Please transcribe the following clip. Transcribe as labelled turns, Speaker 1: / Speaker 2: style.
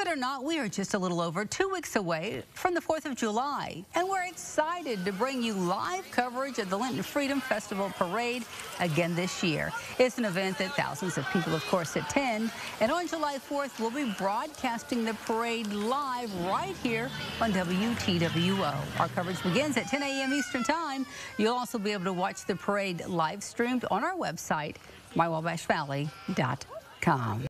Speaker 1: it or not, we are just a little over 2 weeks away from the 4th of July, and we're excited to bring you live coverage of the Linton Freedom Festival Parade again this year. It's an event that thousands of people, of course, attend, and on July 4th, we'll be broadcasting the parade live right here on WTWO. Our coverage begins at 10 a.m. Eastern Time. You'll also be able to watch the parade live streamed on our website, mywabashvalley.com.